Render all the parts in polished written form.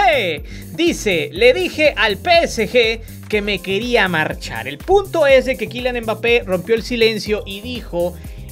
Mbappé dice: le dije al PSG que me quería marchar. El punto es de que Kylian Mbappé rompió el silencio y dijo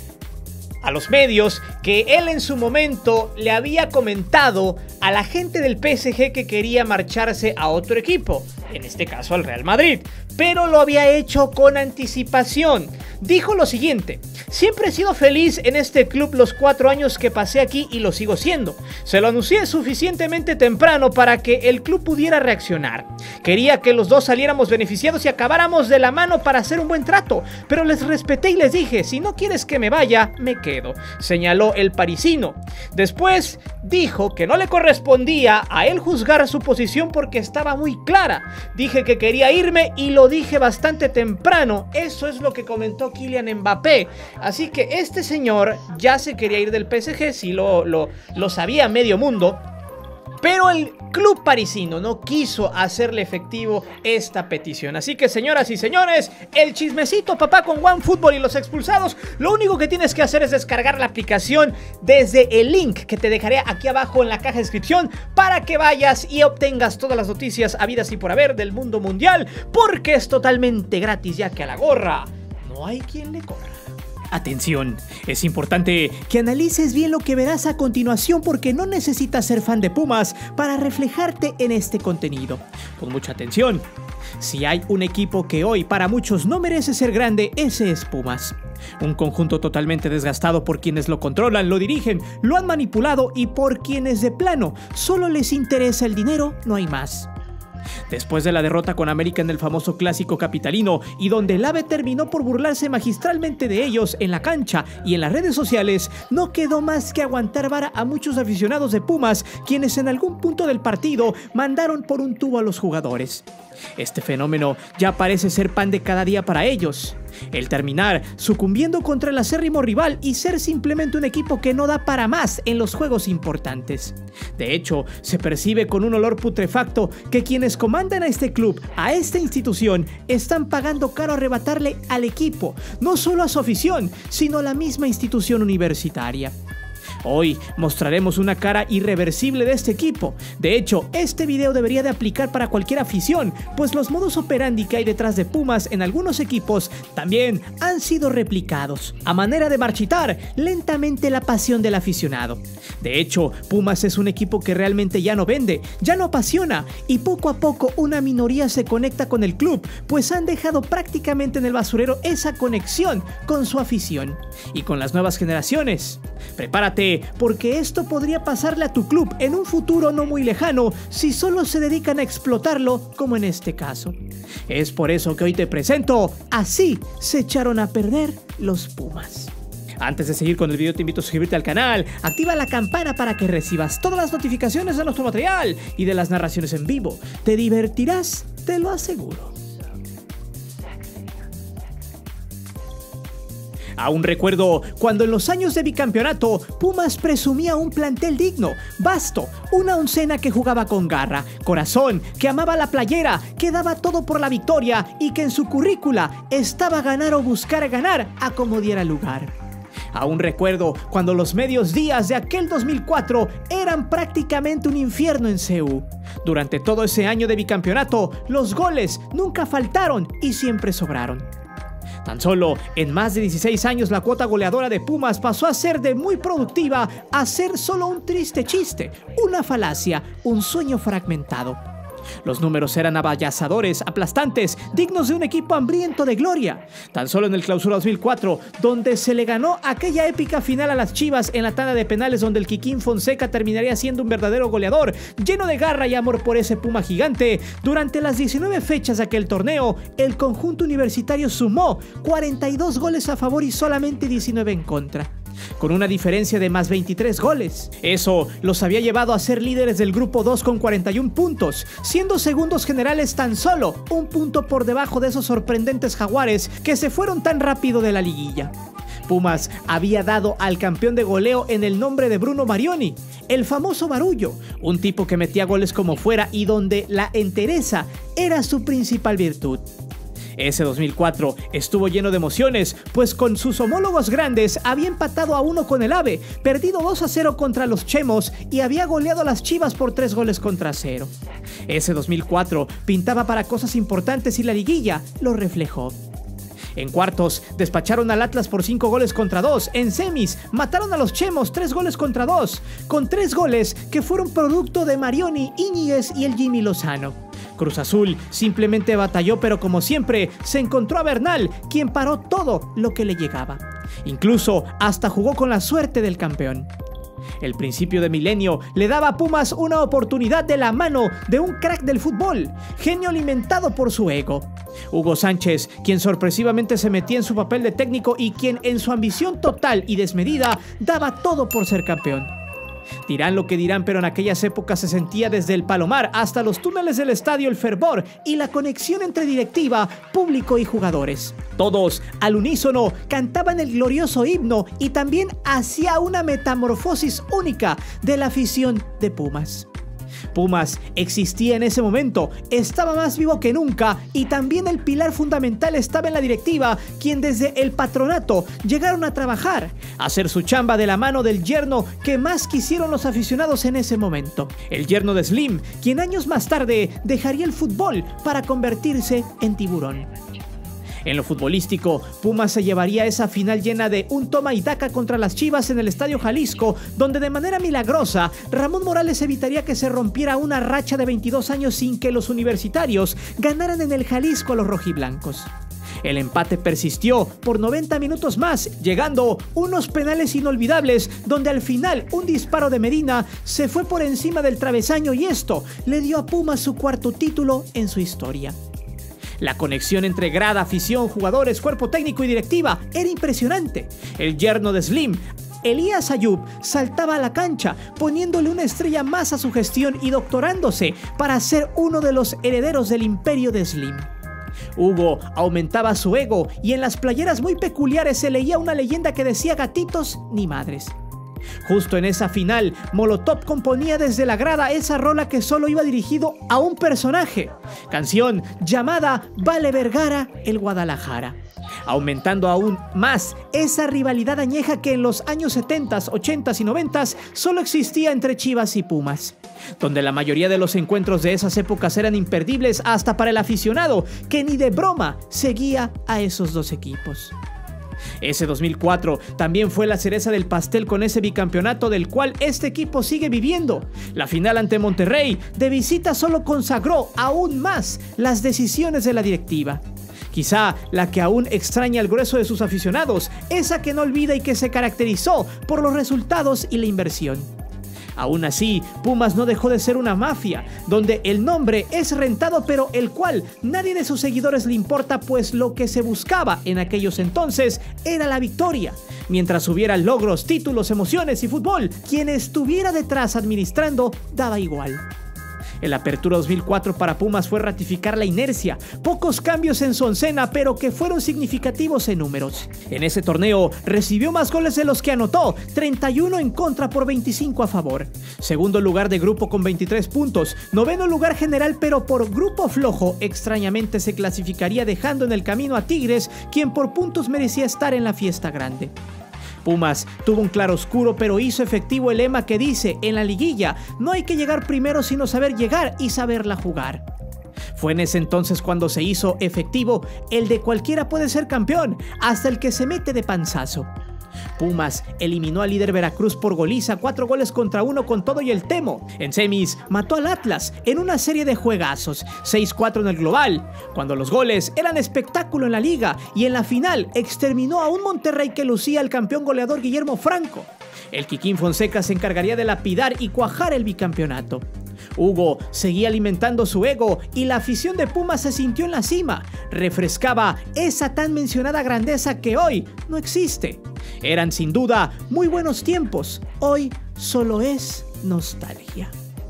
a los medios que él en su momento le había comentado a la gente del PSG que quería marcharse a otro equipo, en este caso al Real Madrid, pero lo había hecho con anticipación. Dijo lo siguiente: siempre he sido feliz en este club los 4 años que pasé aquí y lo sigo siendo. Se lo anuncié suficientemente temprano para que el club pudiera reaccionar. Quería que los dos saliéramos beneficiados y acabáramos de la mano para hacer un buen trato, pero les respeté y les dije: si no quieres que me vaya, me quedo, señaló el parisino. Después dijo que no le correspondía a él juzgar su posición porque estaba muy clara. Dije que quería irme y lo dije bastante temprano. Eso es lo que comentó Kylian Mbappé. Así que este señor ya se quería ir del PSG, sí lo sabía medio mundo, pero el club parisino no quiso hacerle efectivo esta petición. Así que, señoras y señores, el chismecito papá con OneFootball y los expulsados, lo único que tienes que hacer es descargar la aplicación desde el link que te dejaré aquí abajo en la caja de descripción para que vayas y obtengas todas las noticias habidas y por haber del mundo mundial, porque es totalmente gratis, ya que a la gorra no hay quien le corra. Atención, es importante que analices bien lo que verás a continuación porque no necesitas ser fan de Pumas para reflejarte en este contenido. Con mucha atención, si hay un equipo que hoy para muchos no merece ser grande, ese es Pumas. Un conjunto totalmente desgastado por quienes lo controlan, lo dirigen, lo han manipulado y por quienes de plano solo les interesa el dinero, no hay más. Después de la derrota con América en el famoso clásico capitalino y donde el AVE terminó por burlarse magistralmente de ellos en la cancha y en las redes sociales, no quedó más que aguantar vara a muchos aficionados de Pumas, quienes en algún punto del partido mandaron por un tubo a los jugadores. Este fenómeno ya parece ser pan de cada día para ellos. El terminar sucumbiendo contra el acérrimo rival y ser simplemente un equipo que no da para más en los juegos importantes. De hecho, se percibe con un olor putrefacto que quienes comandan a este club, a esta institución, están pagando caro arrebatarle al equipo, no solo a su afición, sino a la misma institución universitaria. Hoy mostraremos una cara irreversible de este equipo. De hecho, este video debería de aplicar para cualquier afición, pues los modus operandi que hay detrás de Pumas en algunos equipos también han sido replicados, a manera de marchitar lentamente la pasión del aficionado. De hecho, Pumas es un equipo que realmente ya no vende, ya no apasiona, y poco a poco una minoría se conecta con el club, pues han dejado prácticamente en el basurero esa conexión con su afición. Y con las nuevas generaciones, prepárate, porque esto podría pasarle a tu club en un futuro no muy lejano si solo se dedican a explotarlo como en este caso. Es por eso que hoy te presento: así se echaron a perder los Pumas. Antes de seguir con el video, te invito a suscribirte al canal, activa la campana para que recibas todas las notificaciones de nuestro material y de las narraciones en vivo. Te divertirás, te lo aseguro. Aún recuerdo cuando en los años de bicampeonato Pumas presumía un plantel digno, vasto, una oncena que jugaba con garra, corazón, que amaba la playera, que daba todo por la victoria y que en su currícula estaba ganar o buscar ganar a como diera lugar. Aún recuerdo cuando los medios días de aquel 2004 eran prácticamente un infierno en CU. Durante todo ese año de bicampeonato, los goles nunca faltaron y siempre sobraron. Tan solo en más de 16 años la cuota goleadora de Pumas pasó a ser de muy productiva a ser solo un triste chiste, una falacia, un sueño fragmentado. Los números eran avasalladores, aplastantes, dignos de un equipo hambriento de gloria. Tan solo en el Clausura 2004, donde se le ganó aquella épica final a las Chivas en la tanda de penales, donde el Kikín Fonseca terminaría siendo un verdadero goleador, lleno de garra y amor por ese Puma gigante. Durante las 19 fechas de aquel torneo, el conjunto universitario sumó 42 goles a favor y solamente 19 en contra, con una diferencia de más 23 goles. Eso los había llevado a ser líderes del grupo 2 con 41 puntos, siendo segundos generales tan solo un punto por debajo de esos sorprendentes Jaguares que se fueron tan rápido de la liguilla. Pumas había dado al campeón de goleo en el nombre de Bruno Marioni, el famoso Barullo, un tipo que metía goles como fuera y donde la entereza era su principal virtud. Ese 2004 estuvo lleno de emociones, pues con sus homólogos grandes había empatado a 1 con el AVE, perdido 2-0 contra los Chemos y había goleado a las Chivas por 3-0. Ese 2004 pintaba para cosas importantes y la liguilla lo reflejó. En cuartos, despacharon al Atlas por 5-2. En semis, mataron a los Chemos 3-2, con 3 goles que fueron producto de Marioni, Íñiguez y el Jimmy Lozano. Cruz Azul simplemente batalló, pero como siempre, se encontró a Bernal, quien paró todo lo que le llegaba. Incluso hasta jugó con la suerte del campeón. El principio de milenio le daba a Pumas una oportunidad de la mano de un crack del fútbol, genio alimentado por su ego. Hugo Sánchez, quien sorpresivamente se metía en su papel de técnico y quien en su ambición total y desmedida daba todo por ser campeón. Dirán lo que dirán, pero en aquellas épocas se sentía desde el Palomar hasta los túneles del estadio el fervor y la conexión entre directiva, público y jugadores. Todos, al unísono, cantaban el glorioso himno y también hacía una metamorfosis única de la afición de Pumas. Pumas existía en ese momento, estaba más vivo que nunca y también el pilar fundamental estaba en la directiva, quien desde el patronato llegaron a trabajar, a hacer su chamba de la mano del yerno que más quisieron los aficionados en ese momento. El yerno de Slim, quien años más tarde dejaría el fútbol para convertirse en Tiburón. En lo futbolístico, Pumas se llevaría esa final llena de un toma y daca contra las Chivas en el Estadio Jalisco, donde de manera milagrosa Ramón Morales evitaría que se rompiera una racha de 22 años sin que los universitarios ganaran en el Jalisco a los rojiblancos. El empate persistió por 90 minutos más, llegando unos penales inolvidables donde al final un disparo de Medina se fue por encima del travesaño y esto le dio a Pumas su 4º título en su historia. La conexión entre grada, afición, jugadores, cuerpo técnico y directiva era impresionante. El yerno de Slim, Elías Ayub, saltaba a la cancha, poniéndole una estrella más a su gestión y doctorándose para ser uno de los herederos del imperio de Slim. Hugo aumentaba su ego y en las playeras muy peculiares se leía una leyenda que decía gatitos ni madres. Justo en esa final, Molotov componía desde la grada esa rola que solo iba dirigido a un personaje, canción llamada Vale Vergara el Guadalajara, aumentando aún más esa rivalidad añeja que en los años 70, 80 y 90 solo existía entre Chivas y Pumas, donde la mayoría de los encuentros de esas épocas eran imperdibles hasta para el aficionado, que ni de broma seguía a esos dos equipos. Ese 2004 también fue la cereza del pastel con ese bicampeonato del cual este equipo sigue viviendo. La final ante Monterrey de visita solo consagró aún más las decisiones de la directiva. Quizá la que aún extraña al grueso de sus aficionados, esa que no olvida y que se caracterizó por los resultados y la inversión. Aún así, Pumas no dejó de ser una mafia, donde el nombre es rentado pero el cual nadie de sus seguidores le importa, pues lo que se buscaba en aquellos entonces era la victoria. Mientras hubiera logros, títulos, emociones y fútbol, quien estuviera detrás administrando daba igual. El Apertura 2004 para Pumas fue ratificar la inercia, pocos cambios en su oncena, pero que fueron significativos en números. En ese torneo recibió más goles de los que anotó, 31 en contra por 25 a favor. Segundo lugar de grupo con 23 puntos, noveno lugar general, pero por grupo flojo, extrañamente se clasificaría dejando en el camino a Tigres, quien por puntos merecía estar en la fiesta grande. Pumas tuvo un claroscuro, pero hizo efectivo el lema que dice: en la liguilla no hay que llegar primero sino saber llegar y saberla jugar. Fue en ese entonces cuando se hizo efectivo el de cualquiera puede ser campeón, hasta el que se mete de panzazo. Pumas eliminó al líder Veracruz por goliza, 4-1 con todo y el Temo. En semis mató al Atlas en una serie de juegazos, 6-4 en el global, cuando los goles eran espectáculo en la liga, y en la final exterminó a un Monterrey que lucía al campeón goleador Guillermo Franco. El Kikín Fonseca se encargaría de lapidar y cuajar el bicampeonato. Hugo seguía alimentando su ego y la afición de Pumas se sintió en la cima. Refrescaba esa tan mencionada grandeza que hoy no existe. Eran sin duda muy buenos tiempos. Hoy solo es nostalgia.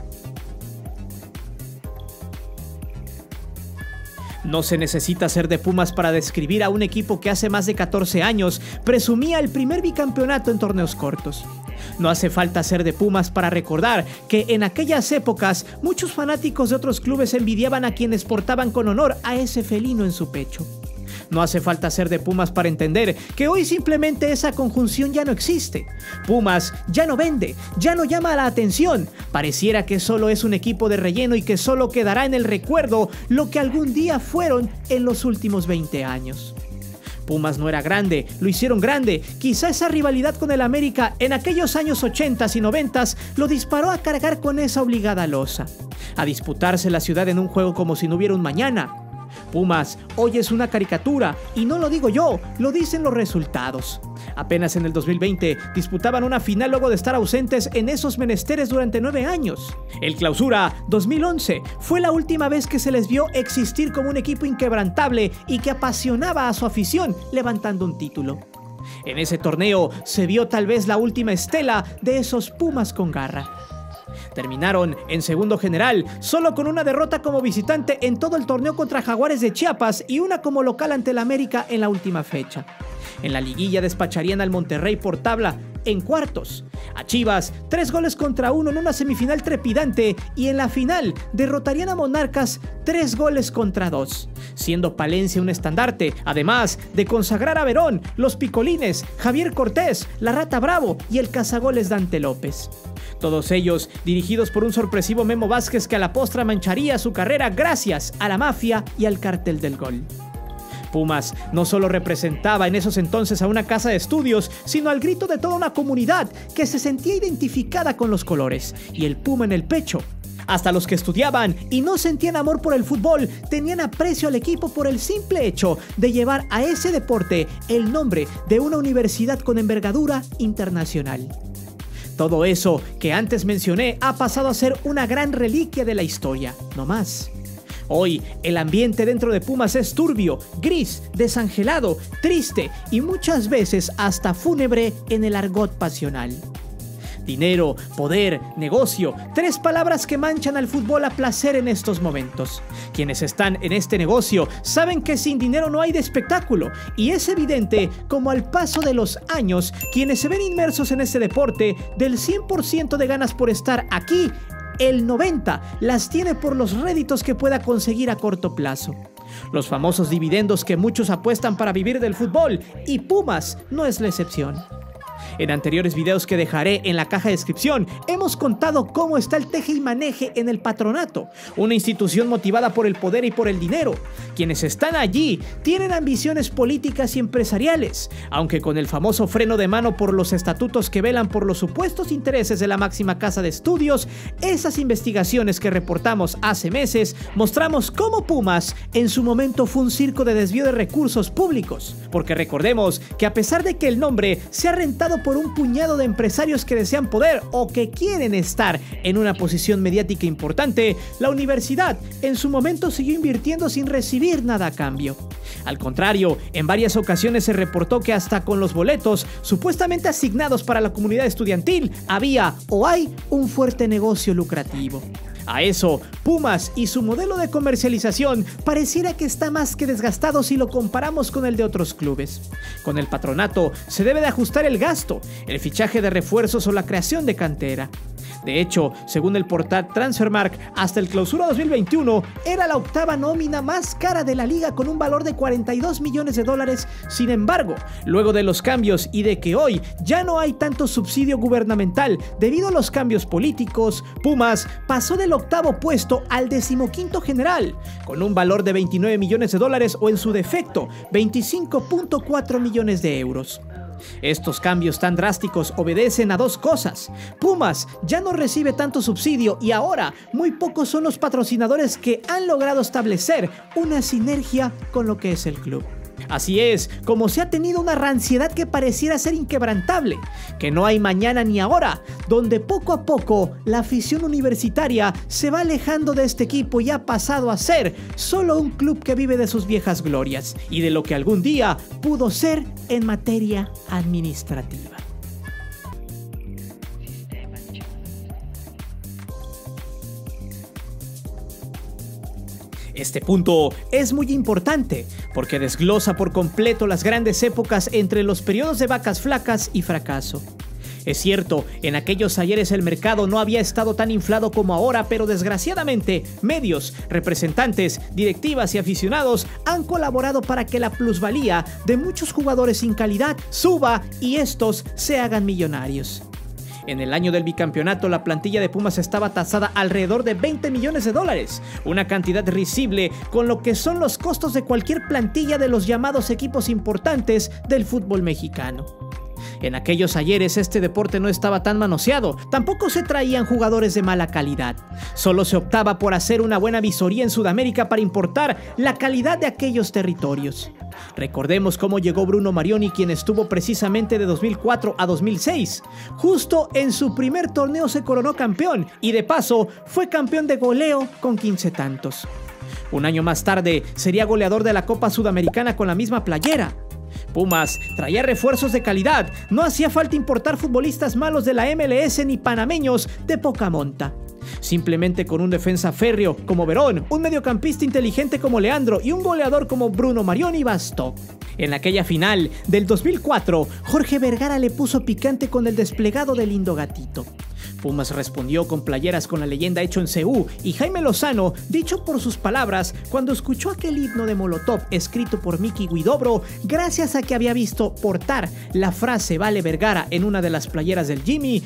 No se necesita ser de Pumas para describir a un equipo que hace más de 14 años presumía el primer bicampeonato en torneos cortos. No hace falta ser de Pumas para recordar que en aquellas épocas muchos fanáticos de otros clubes envidiaban a quienes portaban con honor a ese felino en su pecho. No hace falta ser de Pumas para entender que hoy simplemente esa conjunción ya no existe. Pumas ya no vende, ya no llama la atención. Pareciera que solo es un equipo de relleno y que solo quedará en el recuerdo lo que algún día fueron en los últimos 20 años. Pumas no era grande, lo hicieron grande. Quizá esa rivalidad con el América en aquellos años 80s y 90s lo disparó a cargar con esa obligada losa, a disputarse la ciudad en un juego como si no hubiera un mañana. Pumas hoy es una caricatura, y no lo digo yo, lo dicen los resultados. Apenas en el 2020 disputaban una final luego de estar ausentes en esos menesteres durante 9 años. El Clausura 2011 fue la última vez que se les vio existir como un equipo inquebrantable y que apasionaba a su afición levantando un título. En ese torneo se vio tal vez la última estela de esos Pumas con garra. Terminaron en segundo general, solo con una derrota como visitante en todo el torneo contra Jaguares de Chiapas y una como local ante el América en la última fecha. En la liguilla despacharían al Monterrey por tabla en cuartos. A Chivas 3-1 en una semifinal trepidante, y en la final derrotarían a Monarcas 3-2, siendo Palencia un estandarte, además de consagrar a Verón, los Picolines, Javier Cortés, la Rata Bravo y el cazagoles Dante López. Todos ellos dirigidos por un sorpresivo Memo Vázquez que a la postre mancharía su carrera gracias a la mafia y al cártel del gol. Pumas no solo representaba en esos entonces a una casa de estudios, sino al grito de toda una comunidad que se sentía identificada con los colores y el puma en el pecho. Hasta los que estudiaban y no sentían amor por el fútbol tenían aprecio al equipo por el simple hecho de llevar a ese deporte el nombre de una universidad con envergadura internacional. Todo eso que antes mencioné ha pasado a ser una gran reliquia de la historia, no más. Hoy, el ambiente dentro de Pumas es turbio, gris, desangelado, triste y muchas veces hasta fúnebre en el argot pasional. Dinero, poder, negocio, 3 palabras que manchan al fútbol a placer en estos momentos. Quienes están en este negocio saben que sin dinero no hay de espectáculo, y es evidente como al paso de los años, quienes se ven inmersos en este deporte, del 100% de ganas por estar aquí, el 90% las tiene por los réditos que pueda conseguir a corto plazo. Los famosos dividendos que muchos apuestan para vivir del fútbol, y Pumas no es la excepción. En anteriores videos que dejaré en la caja de descripción, hemos contado cómo está el teje y maneje en el patronato, una institución motivada por el poder y por el dinero. Quienes están allí tienen ambiciones políticas y empresariales, aunque con el famoso freno de mano por los estatutos que velan por los supuestos intereses de la máxima casa de estudios. Esas investigaciones que reportamos hace meses mostramos cómo Pumas en su momento fue un circo de desvío de recursos públicos, porque recordemos que a pesar de que el nombre se ha rentado por un puñado de empresarios que desean poder o que quieren estar en una posición mediática importante, la universidad en su momento siguió invirtiendo sin recibir nada a cambio. Al contrario, en varias ocasiones se reportó que hasta con los boletos supuestamente asignados para la comunidad estudiantil había o hay un fuerte negocio lucrativo. A eso, Pumas y su modelo de comercialización pareciera que está más que desgastado si lo comparamos con el de otros clubes. Con el patronato se debe de ajustar el gasto, el fichaje de refuerzos o la creación de cantera. De hecho, según el portal Transfermarkt, hasta el Clausura 2021 era la 8ª nómina más cara de la liga con un valor de $42 millones. Sin embargo, luego de los cambios y de que hoy ya no hay tanto subsidio gubernamental debido a los cambios políticos, Pumas pasó del 8º puesto al 15º general, con un valor de $29 millones o en su defecto, 25.4 millones de euros. Estos cambios tan drásticos obedecen a 2 cosas. Pumas ya no recibe tanto subsidio y ahora muy pocos son los patrocinadores que han logrado establecer una sinergia con lo que es el club. Así es como se ha tenido una ranciedad que pareciera ser inquebrantable, que no hay mañana ni ahora, donde poco a poco la afición universitaria se va alejando de este equipo y ha pasado a ser solo un club que vive de sus viejas glorias y de lo que algún día pudo ser en materia administrativa. Este punto es muy importante porque desglosa por completo las grandes épocas entre los periodos de vacas flacas y fracaso. Es cierto, en aquellos ayeres el mercado no había estado tan inflado como ahora, pero desgraciadamente medios, representantes, directivas y aficionados han colaborado para que la plusvalía de muchos jugadores sin calidad suba y estos se hagan millonarios. En el año del bicampeonato, la plantilla de Pumas estaba tasada alrededor de $20 millones, una cantidad risible con lo que son los costos de cualquier plantilla de los llamados equipos importantes del fútbol mexicano. En aquellos ayeres este deporte no estaba tan manoseado, tampoco se traían jugadores de mala calidad. Solo se optaba por hacer una buena visoría en Sudamérica para importar la calidad de aquellos territorios. Recordemos cómo llegó Bruno Marioni, quien estuvo precisamente de 2004 a 2006. Justo en su primer torneo se coronó campeón y de paso fue campeón de goleo con 15 tantos. Un año más tarde sería goleador de la Copa Sudamericana con la misma playera. Pumas traía refuerzos de calidad, no hacía falta importar futbolistas malos de la MLS ni panameños de poca monta. Simplemente con un defensa férreo como Verón, un mediocampista inteligente como Leandro y un goleador como Bruno Marioni bastó. En aquella final del 2004, Jorge Vergara le puso picante con el desplegado del lindo gatito. Pumas respondió con playeras con la leyenda hecho en CU y Jaime Lozano, dicho por sus palabras, cuando escuchó aquel himno de Molotov escrito por Miki Guidobro, gracias a que había visto portar la frase Vale Vergara en una de las playeras del Jimmy,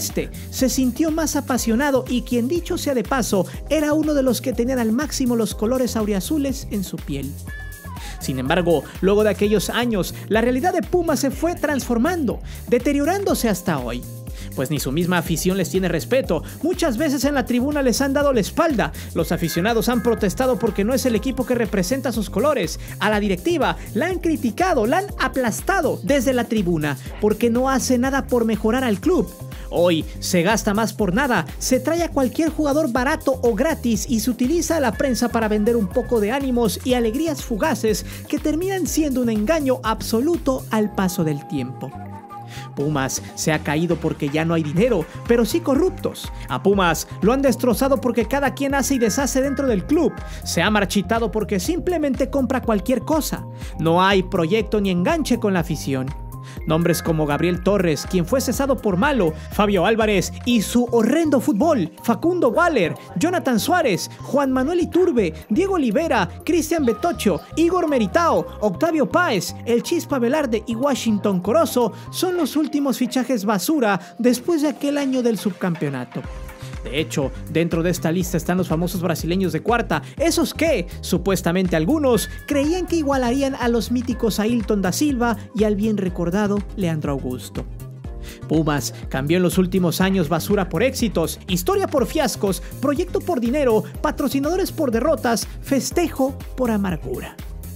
se sintió más apasionado y quien dicho sea de paso, era uno de los que tenían al máximo los colores auriazules en su piel. Sin embargo, luego de aquellos años, la realidad de Pumas se fue transformando, deteriorándose hasta hoy. Pues ni su misma afición les tiene respeto. Muchas veces en la tribuna les han dado la espalda. Los aficionados han protestado porque no es el equipo que representa sus colores. A la directiva la han criticado, la han aplastado desde la tribuna porque no hace nada por mejorar al club. Hoy se gasta más por nada, se trae a cualquier jugador barato o gratis y se utiliza a la prensa para vender un poco de ánimos y alegrías fugaces que terminan siendo un engaño absoluto al paso del tiempo. Pumas se ha caído porque ya no hay dinero, pero sí corruptos. A Pumas lo han destrozado porque cada quien hace y deshace dentro del club. Se ha marchitado porque simplemente compra cualquier cosa. No hay proyecto ni enganche con la afición. Nombres como Gabriel Torres, quien fue cesado por malo, Fabio Álvarez y su horrendo fútbol, Facundo Waller, Jonathan Suárez, Juan Manuel Iturbe, Diego Olivera, Cristian Betocho, Igor Meritao, Octavio Páez, El Chispa Velarde y Washington Corozo son los últimos fichajes basura después de aquel año del subcampeonato. De hecho, dentro de esta lista están los famosos brasileños de cuarta, esos que, supuestamente algunos, creían que igualarían a los míticos Ailton da Silva y al bien recordado Leandro Augusto. Pumas cambió en los últimos años basura por éxitos, historia por fiascos, proyecto por dinero, patrocinadores por derrotas, festejo por amargura.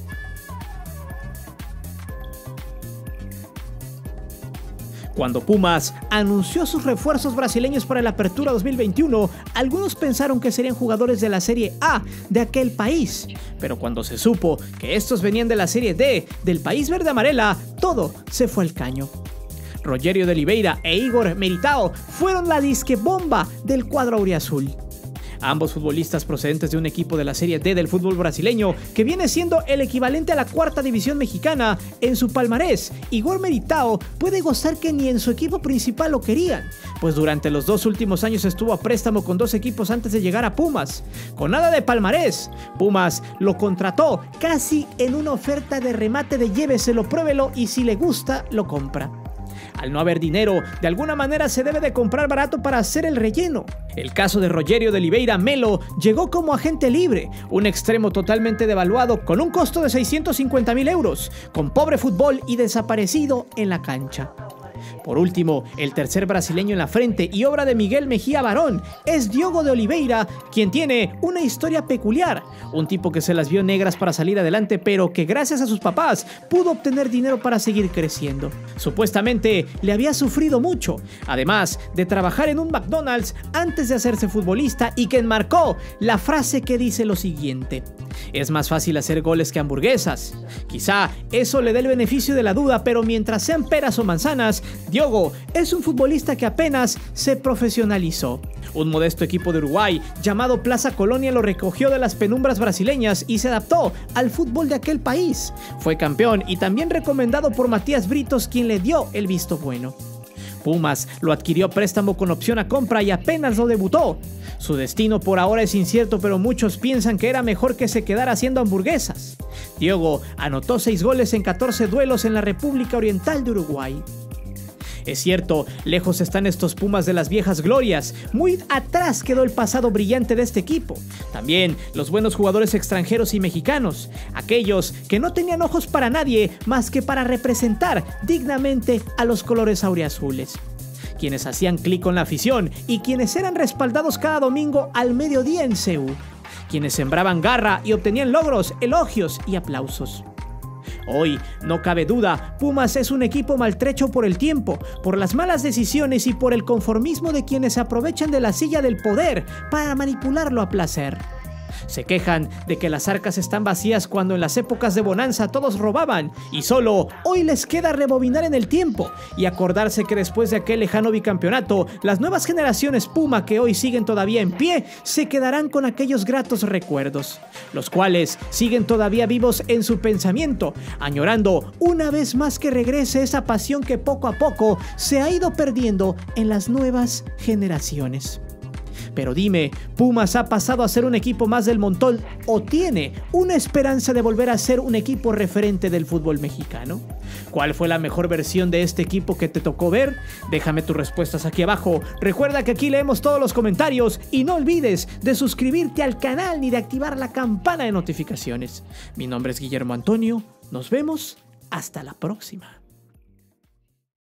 Cuando Pumas anunció sus refuerzos brasileños para la Apertura 2021, algunos pensaron que serían jugadores de la Serie A de aquel país. Pero cuando se supo que estos venían de la Serie D del país verde amarela, todo se fue al caño. Rogério de Oliveira e Igor Meritao fueron la disque bomba del cuadro auriazul. Ambos futbolistas procedentes de un equipo de la Serie D del fútbol brasileño, que viene siendo el equivalente a la cuarta división mexicana. En su palmarés, Igor Meritao puede gozar que ni en su equipo principal lo querían, pues durante los 2 últimos años estuvo a préstamo con 2 equipos antes de llegar a Pumas. Con nada de palmarés, Pumas lo contrató casi en una oferta de remate de lléveselo, pruébelo y si le gusta, lo compra. Al no haber dinero, de alguna manera se debe de comprar barato para hacer el relleno. El caso de Rogério de Oliveira Melo llegó como agente libre, un extremo totalmente devaluado con un costo de 650,000 euros, con pobre fútbol y desaparecido en la cancha. Por último, el tercer brasileño en la frente y obra de Miguel Mejía Barón es Diogo de Oliveira, quien tiene una historia peculiar. Un tipo que se las vio negras para salir adelante, pero que gracias a sus papás pudo obtener dinero para seguir creciendo. Supuestamente le había sufrido mucho, además de trabajar en un McDonald's antes de hacerse futbolista y que enmarcó la frase que dice lo siguiente: es más fácil hacer goles que hamburguesas. Quizá eso le dé el beneficio de la duda, pero mientras sean peras o manzanas, Diogo es un futbolista que apenas se profesionalizó. Un modesto equipo de Uruguay llamado Plaza Colonia lo recogió de las penumbras brasileñas y se adaptó al fútbol de aquel país. Fue campeón y también recomendado por Matías Britos, quien le dio el visto bueno. Pumas lo adquirió a préstamo con opción a compra y apenas lo debutó. Su destino por ahora es incierto, pero muchos piensan que era mejor que se quedara haciendo hamburguesas. Diogo anotó 6 goles en 14 duelos en la República Oriental de Uruguay. Es cierto, lejos están estos Pumas de las viejas glorias, muy atrás quedó el pasado brillante de este equipo. También los buenos jugadores extranjeros y mexicanos, aquellos que no tenían ojos para nadie más que para representar dignamente a los colores auriazules. Quienes hacían clic con la afición y quienes eran respaldados cada domingo al mediodía en CU. Quienes sembraban garra y obtenían logros, elogios y aplausos. Hoy, no cabe duda, Pumas es un equipo maltrecho por el tiempo, por las malas decisiones y por el conformismo de quienes se aprovechan de la silla del poder para manipularlo a placer. Se quejan de que las arcas están vacías cuando en las épocas de bonanza todos robaban y solo hoy les queda rebobinar en el tiempo y acordarse que después de aquel lejano bicampeonato, las nuevas generaciones Puma que hoy siguen todavía en pie se quedarán con aquellos gratos recuerdos, los cuales siguen todavía vivos en su pensamiento, añorando una vez más que regrese esa pasión que poco a poco se ha ido perdiendo en las nuevas generaciones. Pero dime, ¿Pumas ha pasado a ser un equipo más del montón o tiene una esperanza de volver a ser un equipo referente del fútbol mexicano? ¿Cuál fue la mejor versión de este equipo que te tocó ver? Déjame tus respuestas aquí abajo. Recuerda que aquí leemos todos los comentarios y no olvides de suscribirte al canal ni de activar la campana de notificaciones. Mi nombre es Guillermo Antonio. Nos vemos hasta la próxima.